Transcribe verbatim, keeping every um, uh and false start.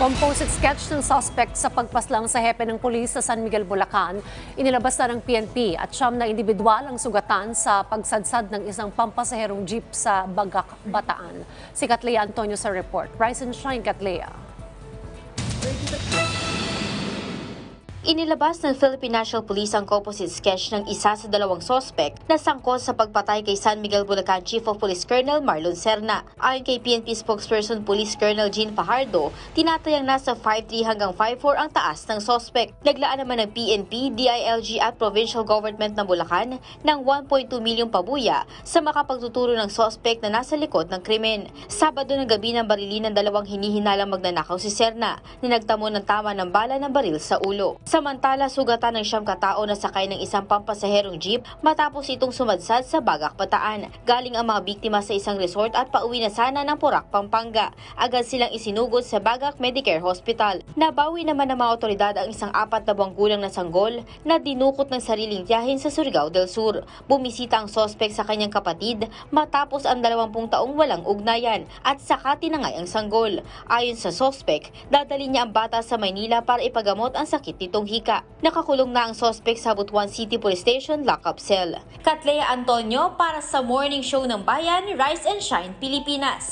Composite sketch ng suspect sa pagpaslang sa hepe ng pulis sa San Miguel, Bulacan, inilabas na ng P N P at siyam na individual ang sugatan sa pagsadsad ng isang pampasaherong jeep sa Bagak, Bataan. Si Katlea Antonio sa report. Rise and shine, Katlea. Inilabas ng Philippine National Police ang composite sketch ng isa sa dalawang sospek na sangkot sa pagpatay kay San Miguel, Bulacan Chief of Police Colonel Marlon Serna. Ayon kay P N P spokesperson Police Colonel Jean Fajardo, tinatayang nasa five three hanggang five four ang taas ng sospek. Naglaan naman ng P N P, D I L G at Provincial Government ng Bulacan ng one point two milyong pabuya sa makapagtuturo ng sospek na nasa likod ng krimen. Sabado ng gabi ng barili ng dalawang hinihinalang magnanakaw si Serna na nagtamo ng tama ng bala ng baril sa ulo. Samantala, sugatan ng siyam katao na sakay ng isang pampasaherong jeep matapos itong sumadsad sa Bagak, Bataan. Galing ang mga biktima sa isang resort at pauwi na sana ng Porac, Pampanga. Agad silang isinugod sa Bagak Medicare Hospital. Nabawi naman ng mga otoridad ang isang apat na buwang gulang na sanggol na dinukot ng sariling tiyahin sa Surigao del Sur. Bumisita ang sospek sa kanyang kapatid matapos ang dalawampung taong walang ugnayan at saka tinangay ang sanggol. Ayon sa sospek, dadali niya ang bata sa Maynila para ipagamot ang sakit nitong hika. Nakakulong na ang sospek sa Butuan City Police Station Lockup Cell. Katlea Antonio para sa Morning Show ng Bayan, Rise and Shine, Pilipinas.